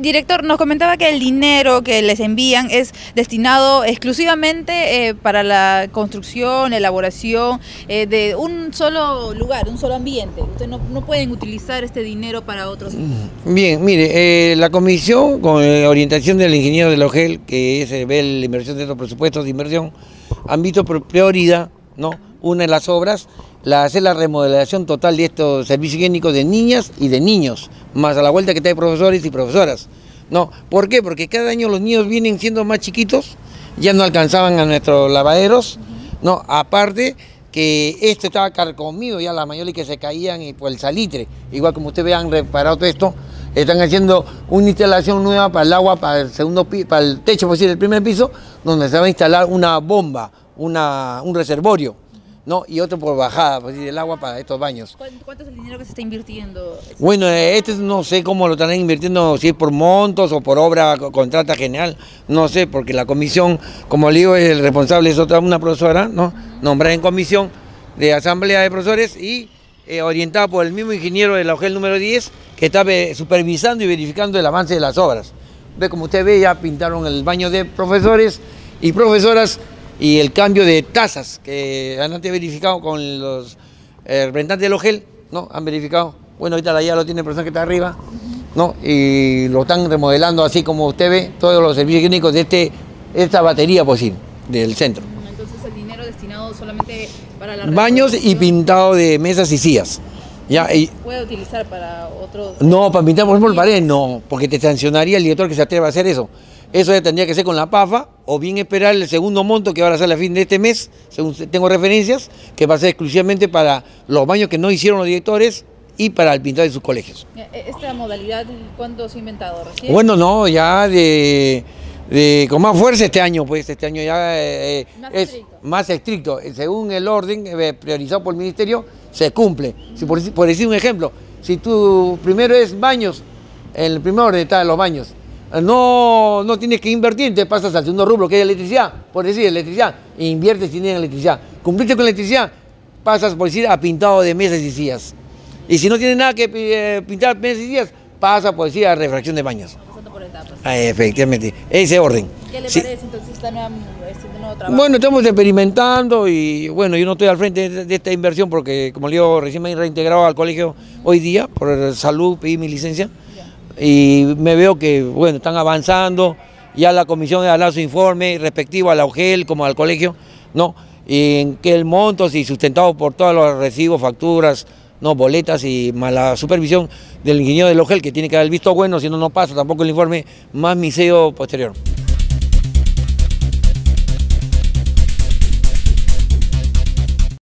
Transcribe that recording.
Director, nos comentaba que el dinero que les envían es destinado exclusivamente para la construcción, elaboración de un solo lugar, un solo ambiente. Ustedes no pueden utilizar este dinero para otros. Bien, mire, la comisión, con orientación del ingeniero de la OGEL, que ve la inversión de estos presupuestos de inversión, han visto por prioridad, ¿no?, una de las obras, hacer la remodelación total de estos servicios higiénicos de niñas y de niños, más a la vuelta que trae profesores y profesoras. ¿No? ¿Por qué? Porque cada año los niños vienen siendo más chiquitos, ya no alcanzaban a nuestros lavaderos, ¿no? Aparte que esto estaba carcomido, ya la mayoría que se caían y por el salitre, igual como ustedes vean, han reparado todo esto, están haciendo una instalación nueva para el agua, para el segundo piso, para el techo, por decir, el primer piso, donde se va a instalar una bomba, un reservorio, ¿no? Y otro por bajada, por decir, el agua para estos baños. ¿Cuánto es el dinero que se está invirtiendo? Bueno, no sé cómo lo estarán invirtiendo, si es por montos o por obra contrata general, no sé, porque la comisión, como le digo, el responsable es una profesora, ¿no?, nombrada en comisión de asamblea de profesores y orientada por el mismo ingeniero de la OGEL número 10, que está supervisando y verificando el avance de las obras. Ve, como usted ve, ya pintaron el baño de profesores y profesoras, y el cambio de tazas que han antes verificado con los representantes del OGEL, ¿no? Han verificado, bueno, ahorita ya lo tiene el profesor que está arriba, ¿no? Y lo están remodelando así como usted ve, todos los servicios higiénicos de esta batería posible del centro. Entonces el dinero destinado solamente para la baños y pintado de mesas y sillas. ¿Ya? Y ¿puede utilizar para otro? No, para pintar, por ejemplo, el pared, no, porque te sancionaría el director que se atreva a hacer eso. Eso ya tendría que ser con la PAFA, o bien esperar el segundo monto que ahora sale a fin de este mes, según tengo referencias, que va a ser exclusivamente para los baños que no hicieron los directores y para el pintado de sus colegios. ¿Esta modalidad cuándo se ha inventado? ¿Recién? Bueno, no, ya con más fuerza este año, pues este año ya es más estricto. Según el orden priorizado por el ministerio, se cumple. Si por decir un ejemplo, si tú primero es baños, en el primer orden están los baños, no tienes que invertir, te pasas al segundo rubro, que es electricidad, por decir electricidad, e inviertes si tienes electricidad. Cumpliste con electricidad, pasas, por decir, a pintado de mesas y sillas. Y si no tienes nada que pintar mesas y sillas, pasa, por decir, a refracción de baños. Pasando por etapas. Efectivamente, ese orden. ¿Qué le parece entonces este nuevo trabajo? Bueno, estamos experimentando y bueno, yo no estoy al frente de esta inversión porque, como le digo, recién me he reintegrado al colegio hoy día, por salud pedí mi licencia. Y me veo que, bueno, están avanzando, ya la comisión ha dado su informe respectivo a la OGEL como al colegio, ¿no? Y en que el monto, si sustentado por todos los recibos, facturas, no, boletas y más la supervisión del ingeniero de la OGEL, que tiene que dar el visto bueno, si no, no pasa tampoco el informe más miseo posterior.